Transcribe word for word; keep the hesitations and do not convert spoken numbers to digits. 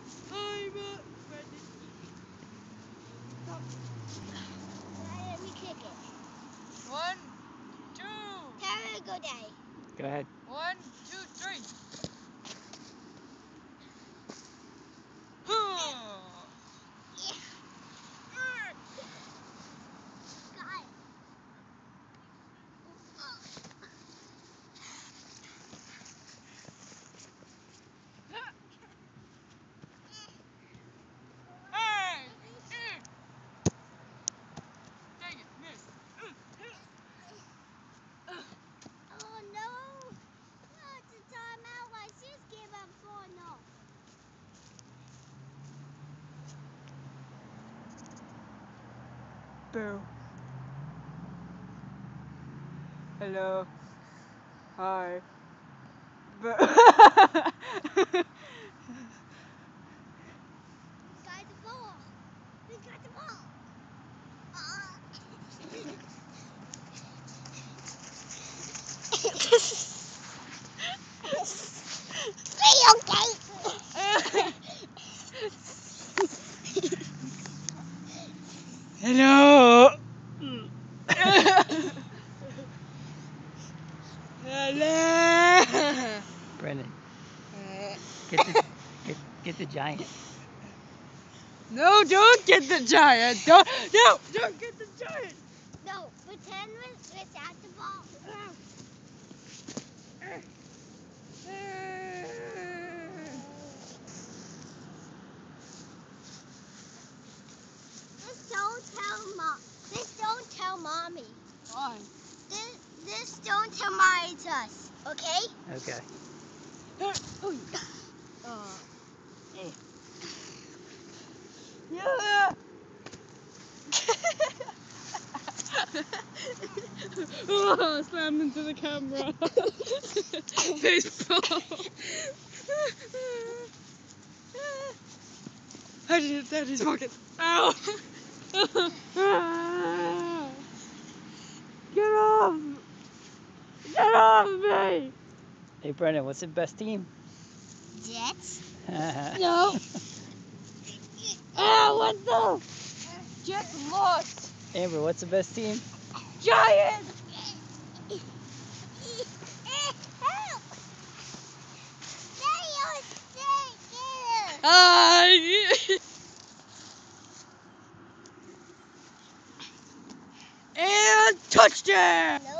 I'm uh, Brendon. Stop. Let me kick it. One, two. Tara, go daddy. Go ahead. One, two, three. Got it. Dang it, missed. Oh no! No, it's a timeout. I just gave up four no. Boo. Hello. Hi. Boo. We got the ball. We got the ball. Uh. Be okay. Hello. Hello. Brendon, get the get, get the giant. No, don't get the giant. Don't, no, don't get the giant. No, pretend with without the ball. This don't tell mom. This don't tell mommy. Why? This this don't tell mommy it's us. Okay? Okay. Oh. Uh. Hey. Yeah. Oh, slammed into the camera. Baseball. I did it down his pocket. Ow! Get off! Get off me! Hey Brendon, what's the best team? Jets. No! Ow, what the? Jets lost! Amber, what's the best team? Giants! Help! Daddy, you're sick. Ah! And touchdown! No.